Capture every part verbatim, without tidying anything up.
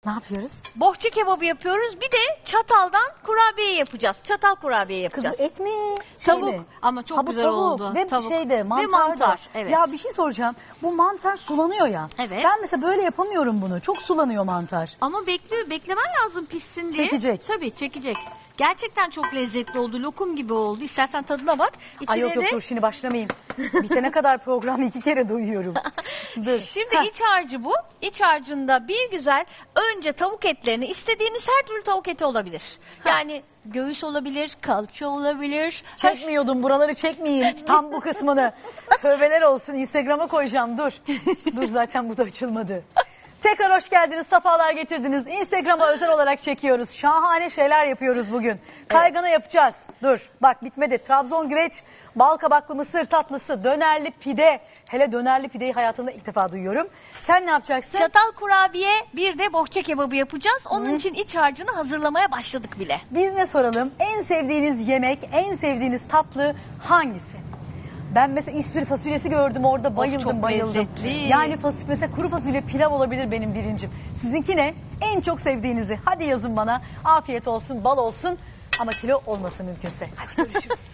Ne yapıyoruz? Bohça kebabı yapıyoruz. Bir de çataldan kurabiye yapacağız. Çatal kurabiye yapacağız. Kız et mi? Şey Tavuk mi? ama çok Ha, bu güzel tavuk oldu. Ve Tavuk. şeyde mantar, Ve mantar, da. evet. Ya bir şey soracağım. Bu mantar sulanıyor ya. Evet. Ben mesela böyle yapamıyorum bunu. Çok sulanıyor mantar. Ama bekliyor, beklemen lazım pişsin diye. Çekecek. Tabii çekecek. Gerçekten çok lezzetli oldu. Lokum gibi oldu. İstersen tadına bak. İçine Ay yok yok de... dur şimdi başlamayayım. Bitene kadar programı iki kere duyuyorum. Dur. Şimdi Heh. iç harcı bu. İç harcında bir güzel önce tavuk etlerini istediğiniz her türlü tavuk eti olabilir. Yani göğüs olabilir, kalça olabilir. Her- Çekmiyordum buraları çekmeyeyim. Tam bu kısmını. Tövbeler olsun Instagram'a koyacağım dur. Dur zaten bu da açılmadı. Tekrar hoş geldiniz, safalar getirdiniz. Instagram'a özel olarak çekiyoruz. Şahane şeyler yapıyoruz bugün. Kaygana yapacağız. Dur bak bitmedi. Trabzon güveç, bal kabaklı mısır tatlısı, dönerli pide. Hele dönerli pideyi hayatımda ilk defa duyuyorum. Sen ne yapacaksın? Çatal kurabiye, bir de bohça kebabı yapacağız. Onun için iç harcını hazırlamaya başladık bile. Biz ne soralım? En sevdiğiniz yemek, en sevdiğiniz tatlı hangisi? Ben mesela ispir fasulyesi gördüm orada bayıldım çok bayıldım. lezzetli. Yani fasulye, mesela kuru fasulye pilav olabilir benim birincim. Sizinki ne? En çok sevdiğinizi. Hadi yazın bana. Afiyet olsun, bal olsun ama kilo olmasın mümkünse. Hadi görüşürüz.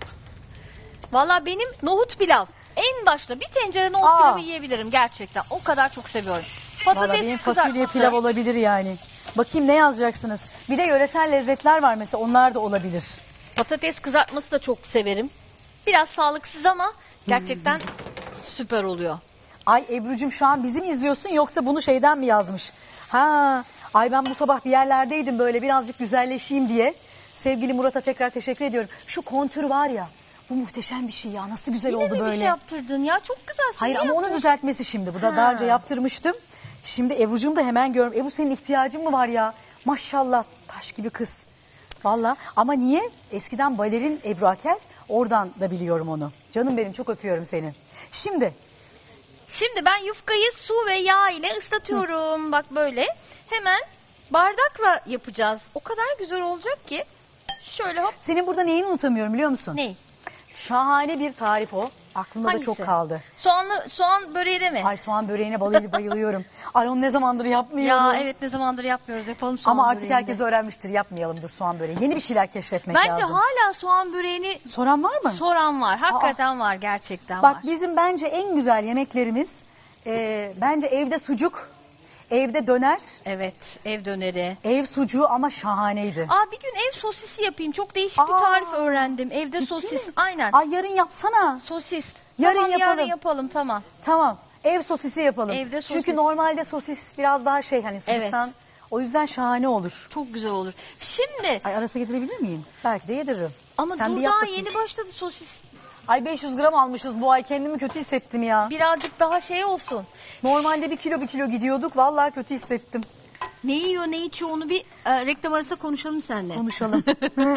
Valla benim nohut pilav. En başta bir tencere nohut Aa. pilavı yiyebilirim gerçekten. O kadar çok seviyorum. Valla benim fasulye kızartması. pilav olabilir yani. Bakayım ne yazacaksınız? Bir de yöresel lezzetler var mesela onlar da olabilir. Patates kızartması da çok severim. Biraz sağlıksız ama gerçekten süper oluyor. Ay Ebru'cum şu an bizi mi izliyorsun yoksa bunu şeyden mi yazmış? Ha, ay ben bu sabah bir yerlerdeydim böyle birazcık güzelleşeyim diye. Sevgili Murat'a tekrar teşekkür ediyorum. Şu kontür var ya, bu muhteşem bir şey ya. Nasıl güzel Yine oldu mi böyle. bir şey yaptırdın ya? Çok güzel. Hayır Niye ama onu yaptın? düzeltmesi şimdi. Bu da Ha. daha önce yaptırmıştım. Şimdi Ebru'cum da hemen görüyorum. Ebru senin ihtiyacın mı var ya? Maşallah taş gibi kız. Valla ama niye? Eskiden balerin Ebru Akel. Oradan da biliyorum onu. Canım benim çok öpüyorum seni. Şimdi Şimdi ben yufkayı su ve yağ ile ıslatıyorum. Bak böyle. Hemen bardakla yapacağız. O kadar güzel olacak ki. Şöyle hop. senin burada neyini unutamıyorum biliyor musun? Ne? Şahane bir tarif o. Aklımda Hangisi? da çok kaldı. Soğanlı soğan böreği de mi? Ay soğan böreğine bayıl- bayılıyorum. Ay onu ne zamandır yapmıyoruz. Ya evet ne zamandır yapmıyoruz. Yapalım soğan Ama artık böreğini de. herkes öğrenmiştir. Yapmayalım dur soğan böreği. Yeni bir şeyler keşfetmek Bence lazım. hala soğan böreğini Soran var mı? soran var. Hakikaten var. Gerçekten Bak var. bizim bence en güzel yemeklerimiz e, bence evde sucuk, evde döner, Evet. Ev döneri. ev sucuğu ama şahaneydi. Aa bir gün ev sosisi yapayım. Çok değişik Aa, bir tarif öğrendim. Evde Ciddi sosis. mi? Aynen. Ay yarın yapsana. Sosis. Yarın tamam, yapalım. Yarın yapalım tamam. Tamam. Ev sosisi yapalım. Evde sosis. Çünkü normalde sosis biraz daha şey hani sucuktan. Evet. O yüzden şahane olur. Çok güzel olur. Şimdi Ay arasına getirebilir miyim? Belki de yediririm. ama Sen dur bir yap daha bakayım. yeni başladı sosis. Ay beş yüz gram almışız bu ay kendimi kötü hissettim ya. Birazcık daha şey olsun. Normalde bir kilo bir kilo gidiyorduk vallahi kötü hissettim. Ne yiyor ne içiyor onu bir e, reklam arasında konuşalım seninle. Konuşalım.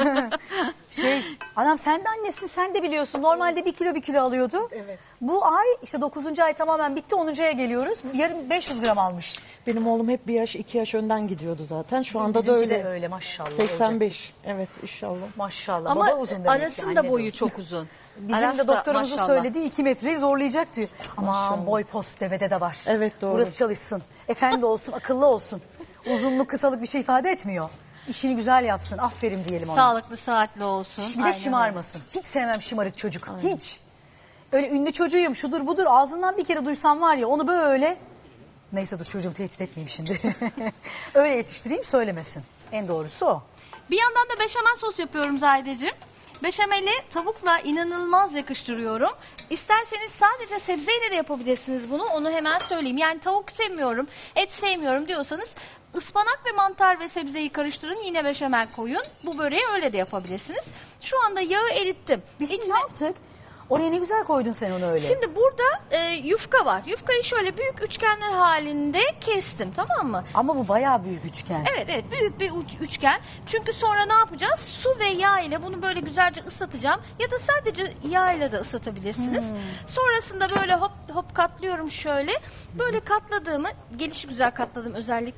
şey adam sen de annesin sen de biliyorsun normalde bir kilo bir kilo alıyordu. Evet. Bu ay işte dokuzuncu ay tamamen bitti onuncu aya geliyoruz. Yarın beş yüz gram almış. Benim oğlum hep bir yaş iki yaş önden gidiyordu zaten. Şu anda Bizimki da öyle. de öyle maşallah. seksen beş. Evet inşallah. Maşallah. Ama Baba uzun demek ki, arasın anne da de boyu uzun. çok uzun. Bizim Arası de da doktorumuzun maşallah. söylediği iki metreyi zorlayacak diyor. Ama boy post devede de var. Evet, doğru. Burası çalışsın. Efendi olsun, akıllı olsun. Uzunluk, kısalık bir şey ifade etmiyor. İşini güzel yapsın. Aferin diyelim ona. Sağlıklı saatli olsun. Bir de Aynen şımarmasın. Hiç sevmem şımarık çocuk. Hiç. Öyle ünlü çocuğuyum şudur budur ağzından bir kere duysam var ya onu böyle. Neyse dur çocuğumu tehdit etmeyeyim şimdi. Öyle yetiştireyim söylemesin. En doğrusu o. Bir yandan da beşamel sos yapıyorum Zahideciğim. Beşameli tavukla inanılmaz yakıştırıyorum. İsterseniz sadece sebzeyle de yapabilirsiniz bunu. Onu hemen söyleyeyim. Yani tavuk sevmiyorum, et sevmiyorum diyorsanız ıspanak ve mantar ve sebzeyi karıştırın. Yine beşamel koyun. Bu böreği öyle de yapabilirsiniz. Şu anda yağı erittim. Biz şimdi İçine- ne yaptık? Oraya ne güzel koydun sen onu öyle. Şimdi burada e, yufka var. Yufkayı şöyle büyük üçgenler halinde kestim, tamam mı? Ama bu bayağı büyük üçgen. Evet evet büyük bir uç- üçgen. Çünkü sonra ne yapacağız? Su ve yağ ile bunu böyle güzelce ıslatacağım. Ya da sadece yağ ile de ıslatabilirsiniz. Sonrasında böyle hop hop katlıyorum şöyle. Böyle katladığımı, gelişi güzel katladım özellikle.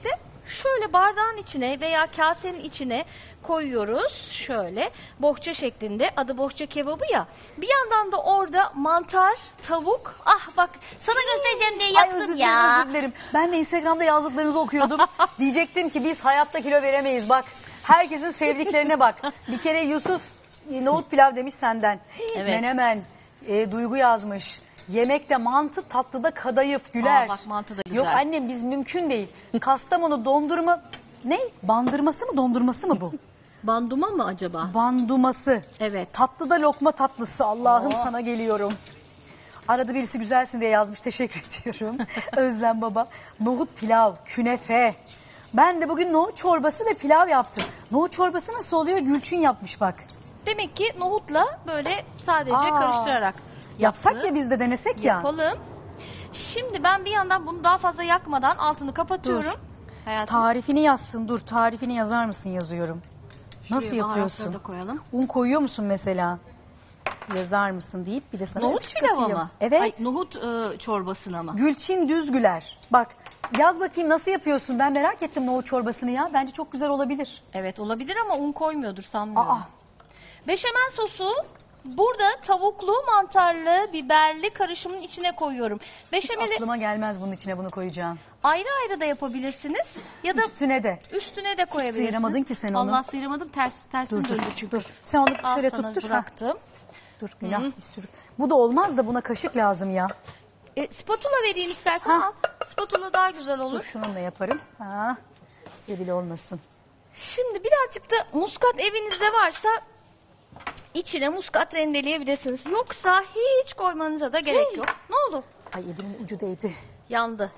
şöyle bardağın içine veya kasenin içine koyuyoruz. Şöyle bohça şeklinde, adı bohça kebabı ya. Bir yandan da orada mantar, tavuk. Ah bak sana göstereceğim diye Ay yaptım özür dilerim, ya. özür dilerim. Ben de Instagram'da yazdıklarınızı okuyordum. Diyecektim ki biz hayatta kilo veremeyiz bak. Herkesin sevdiklerine bak. Bir kere Yusuf e, nohut pilav demiş senden. Evet. Menemen, e, Duygu yazmış. Yemekte mantı, tatlıda kadayıf, güler. Aa, bak mantı da güzel. Yok annem biz mümkün değil. Kastamonu dondurma, ne? Bandırması mı dondurması mı bu? Banduma mı acaba? Banduması. Evet. Tatlıda lokma tatlısı. Allah'ım Oo. sana geliyorum. Arada birisi güzelsin diye yazmış. Teşekkür ediyorum. Özlem baba. Nohut pilav, künefe. Ben de bugün nohut çorbası ve pilav yaptım. Nohut çorbası nasıl oluyor? Gülçin yapmış bak. Demek ki nohutla böyle sadece Aa. karıştırarak Yapsak yaptı. ya biz de denesek ya. Yapalım. Şimdi ben bir yandan bunu daha fazla yakmadan altını kapatıyorum. Dur. Hayatım. Tarifini yazsın. Dur tarifini yazar mısın yazıyorum. Nasıl Şuraya baharatları yapıyorsun? da koyalım. Un koyuyor musun mesela? Yazar mısın deyip bir de sana Nohut küçük pilavı atayım. mı? Evet. Ay, nohut e, çorbasına mı? Gülçin Düzgüler. Bak yaz bakayım nasıl yapıyorsun? Ben merak ettim nohut çorbasını ya. Bence çok güzel olabilir. Evet olabilir ama un koymuyordur sanmıyorum. Aa. Beşamel sosu burada tavuklu, mantarlı, biberli karışımın içine koyuyorum. Hiç Beşameli aklıma gelmez bunun içine bunu koyacağım. ayrı ayrı da yapabilirsiniz ya da Üstüne de. üstüne de koyabilirsiniz. sıyıramadın ki sen onu. Allah sıyıramadım, ters tersini Dur dur döndü çünkü. dur. Sen onu Al şöyle sana tuttur. Ha, bıraktım. dur günah bir sürü. Bu da olmaz da buna kaşık lazım ya. E, spatula vereyim istersen. Ha. Al. Spatula daha güzel Dur olur. şununla yaparım. Ha, size bile olmasın. Şimdi birazcık da muskat evinizde varsa içine muskat rendeleyebilirsiniz. Yoksa hiç koymanıza da gerek yok. Ne oldu? Ay elimin ucu değdi. Yandı.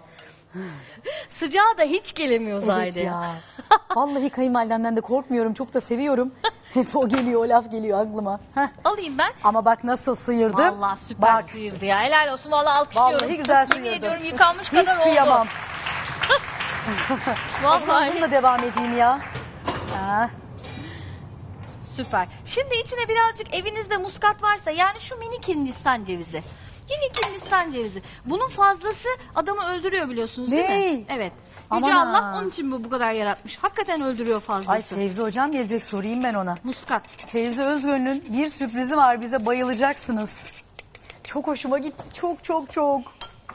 Sıcağı da hiç gelemiyor Evet Zahide. ya. Vallahi kayınvalidemden de korkmuyorum. Çok da seviyorum. Hep o geliyor, o laf geliyor aklıma. Heh. Alayım ben. Ama bak nasıl sıyırdım. Vallahi süper Bak. sıyırdı ya. Helal olsun. Vallahi alkışlıyorum. Vallahi güzel sıyırdı. Yemin ediyorum yıkanmış kadar Hiç oldu. kıyamam. O zaman Vallahi bununla devam edeyim ya. Ha. süper. Şimdi içine birazcık evinizde muskat varsa yani şu minik Hindistan cevizi. Minik Hindistan cevizi. Bunun fazlası adamı öldürüyor biliyorsunuz değil mi? Ney? Evet. Yüce Aman Allah ha. onun için bu bu kadar yaratmış. Hakikaten öldürüyor Ay fazlası. Fevzi hocam gelecek sorayım ben ona. Muskat. Fevzi Özgön'ün bir sürprizi var bize bayılacaksınız. Çok hoşuma gitti çok çok çok.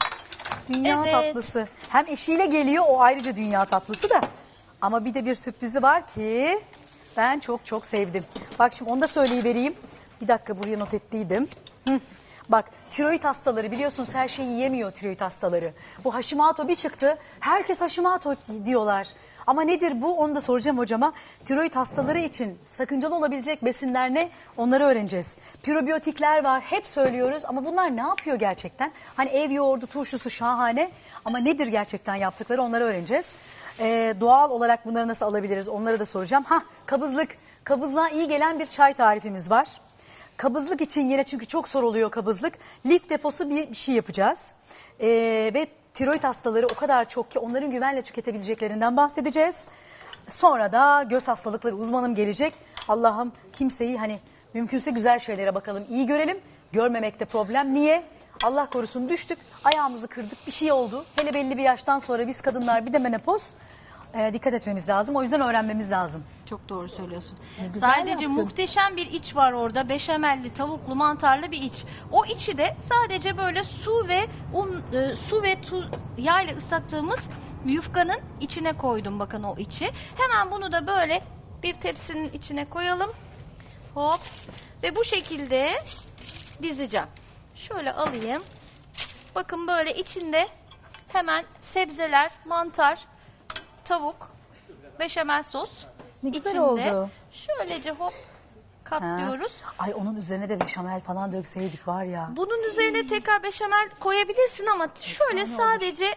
Dünya Evet. tatlısı. Hem eşiyle geliyor o ayrıca dünya tatlısı da. Ama bir de bir sürprizi var ki ben çok çok sevdim. Bak şimdi onu da söyleyivereyim. Bir dakika buraya not ettiydim. Hı. Bak tiroid hastaları biliyorsunuz her şeyi yiyemiyor tiroid hastaları. Bu Hashimoto bir çıktı herkes Hashimoto diyorlar. Ama nedir bu onu da soracağım hocama. Tiroid hastaları için sakıncalı olabilecek besinler ne onları öğreneceğiz. Probiyotikler var hep söylüyoruz ama bunlar ne yapıyor gerçekten? Hani ev yoğurdu turşusu şahane ama nedir gerçekten yaptıkları onları öğreneceğiz. Ee, doğal olarak bunları nasıl alabiliriz onları da soracağım. Ha kabızlık kabızlığa iyi gelen bir çay tarifimiz var. Kabızlık için yine çünkü çok soruluyor kabızlık. Lif deposu bir, bir şey yapacağız. Ee, ve tiroid hastaları o kadar çok ki onların güvenle tüketebileceklerinden bahsedeceğiz. Sonra da göz hastalıkları uzmanım gelecek. Allah'ım kimseyi hani mümkünse güzel şeylere bakalım iyi görelim. Görmemekte problem. Niye? Allah korusun düştük ayağımızı kırdık bir şey oldu. Hele belli bir yaştan sonra biz kadınlar bir de menopoz e, dikkat etmemiz lazım. O yüzden öğrenmemiz lazım. Çok doğru söylüyorsun. güzel Sadece yaptın. muhteşem bir iç var orada. Beşamelli, tavuklu, mantarlı bir iç. O içi de sadece böyle su ve un, e, su ve tuz yağ ile ıslattığımız yufkanın içine koydum bakın o içi. Hemen bunu da böyle bir tepsinin içine koyalım. Hop. Ve bu şekilde dizeceğim. Şöyle alayım. Bakın böyle içinde hemen sebzeler, mantar, tavuk, beşamel sos. Ne güzel İçinde oldu. şöylece hop Ha. katlıyoruz. Ay onun üzerine de beşamel falan dökseydik var ya. Bunun üzerine tekrar beşamel koyabilirsin ama şöyle Efsane sadece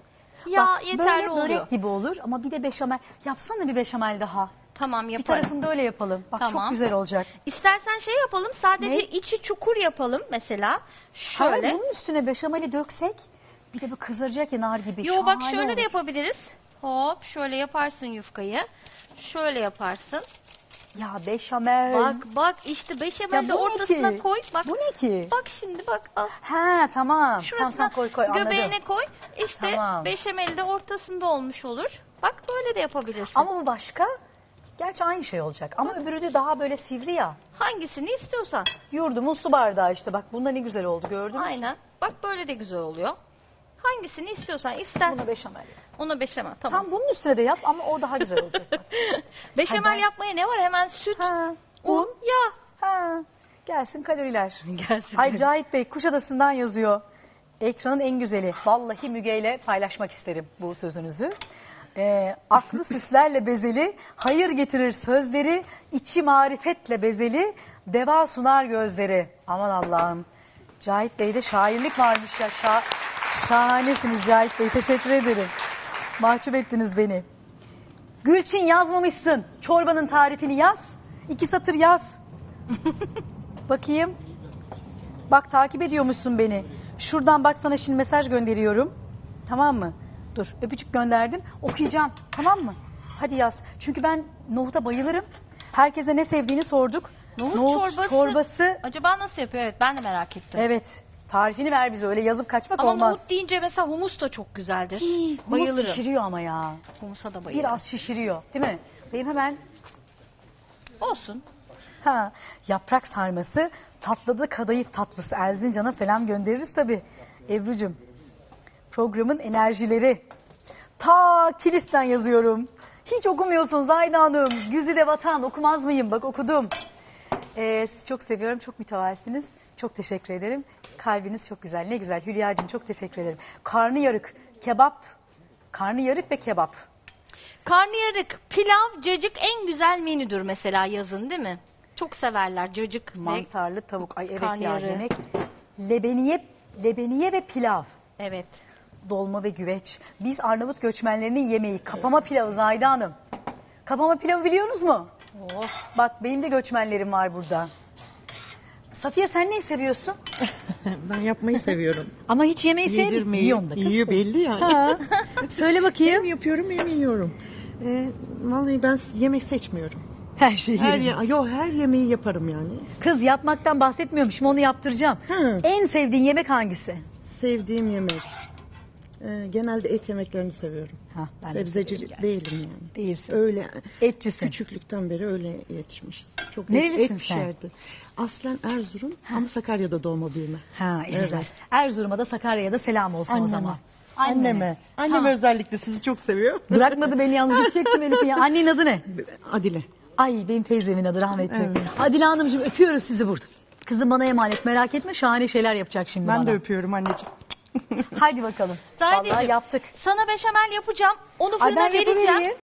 yağ Bak, yeterli böyle oluyor. börek gibi olur ama bir de beşamel. Yapsana bir beşamel daha. Tamam Bir yaparım. tarafını da öyle yapalım. Bak çok Tamam. güzel olacak. İstersen şey yapalım sadece Ne? içi çukur yapalım mesela. Şöyle. Şöyle. Bunun üstüne beşameli döksek bir de bu kızaracak ya nar gibi. Yo bak Şahane şöyle de olur. yapabiliriz. Hop şöyle yaparsın yufkayı. Şöyle yaparsın. Ya beşamel. Bak bak işte Ya beşameli de bu ne ortasına ki? koy. Bak. Bu ne ki? Bak şimdi bak al. Ha tamam. Şurasına Tamam, tamam, koy koy anladım. göbeğine koy. İşte Tamam. beşamel de ortasında olmuş olur. Bak böyle de yapabilirsin. Ama bu başka. Gerçi aynı şey olacak. Ama öbürü de daha böyle sivri ya. Hangisini istiyorsan. Yurdumun su bardağı işte. Bak bunda ne güzel oldu gördünüz mü? Aynen. Bak böyle de güzel oluyor. Hangisini istiyorsan ister. Buna beşamel. Ona beşamel tamam. Tam bunun üstüne de yap ama o daha güzel olacak. Bak. Beşamel Hadi. yapmaya ne var? Hemen süt, Ha, un, un. yağ. Ha, gelsin kaloriler. Gelsin. Ay Cahit Bey Kuşadası'ndan yazıyor. Ekranın en güzeli. Vallahi Müge ile paylaşmak isterim bu sözünüzü. Ee, aklı süslerle bezeli, hayır getirir sözleri, içi marifetle bezeli, deva sunar gözleri. Aman Allah'ım. Cahit Bey'de şairlik varmış ya. Şa şahanesiniz Cahit Bey. Teşekkür ederim. Mahcup ettiniz beni. Gülçin yazmamışsın. Çorbanın tarifini yaz. İki satır yaz. Bakayım. Bak takip ediyormuşsun beni. Şuradan bak sana şimdi mesaj gönderiyorum. Tamam mı? Dur öpücük gönderdim. Okuyacağım. Tamam mı? Hadi yaz. Çünkü ben nohuta bayılırım. Herkese ne sevdiğini sorduk. Nohut, çorbası. çorbası. Acaba nasıl yapıyor? Evet ben de merak ettim. Evet. Tarifini ver bize öyle yazıp kaçmak Ama olmaz. nohut deyince mesela humus da çok güzeldir. Humus Bayılırım. şişiriyor ama ya. Humusa da bayılırım. Biraz şişiriyor değil mi? Benim hemen Olsun. ha, yaprak sarması, tatlıda kadayıf tatlısı. Erzincan'a selam göndeririz tabii. Ebru'cum. Programın enerjileri. Ta Kilis'ten yazıyorum. Hiç okumuyorsun Zayda Hanım. Güzide Vatan okumaz mıyım? Bak okudum. Ee, sizi çok seviyorum. Çok mütevazisiniz. Çok teşekkür ederim. Kalbiniz çok güzel. Ne güzel. Hülya'cığım çok teşekkür ederim. Karnıyarık, kebap. Karnıyarık ve kebap. Karnıyarık, pilav, cacık en güzel menüdür mesela yazın değil mi? Çok severler cacık ve Mantarlı tavuk. Ay evet ya karnıyarığı. yemek. Lebeniye, lebeniye ve pilav. evet. Dolma ve güveç. Biz Arnavut göçmenlerinin yemeği. Kapama pilavı Zayda Hanım. Kapama pilavı biliyorsunuz mu? Oh. Bak benim de göçmenlerim var burada. Safiye sen neyi seviyorsun? Ben yapmayı seviyorum. Ama hiç yemeği sevmiyorum. Yedirmeyi. Yiyorsun da kız. Yiyor belli yani. Ha. Söyle bakayım. Hem yapıyorum hem yiyorum. Ee, vallahi ben yemek seçmiyorum. Her şeyi Her yerim. ye yo her yemeği yaparım yani. Kız yapmaktan bahsetmiyorum. Şimdi onu yaptıracağım. Hı. En sevdiğin yemek hangisi? Sevdiğim yemek. Ee, genelde et yemeklerini seviyorum. Ha, ben de Sebzeci severim gerçi. değilim yani. Değilsin. Öyle. Etçisin. Küçüklükten beri öyle yetişmişiz. Çok Nerelisin et sen? pişerdi. Aslen Erzurum ama Sakarya'da doğma büyüme. Ha Evet. güzel. Erzurum'a da Sakarya'ya da selam olsun o Anneme. zaman. Anneme. Annem Ha. özellikle sizi çok seviyor. Bırakmadı beni yalnız gidecektim Elif'in ya. Annenin adı ne? Adile. Ay benim teyzemin adı rahmetli. Evet. Adile Hanımcığım öpüyoruz sizi burada. Kızım bana emanet merak etme şahane şeyler yapacak şimdi Ben bana. de öpüyorum anneciğim. Haydi bakalım. Zahideciğim, Vallahi yaptık. sana beşamel yapacağım. Onu Ay fırına ben vereceğim. yapıvereyim.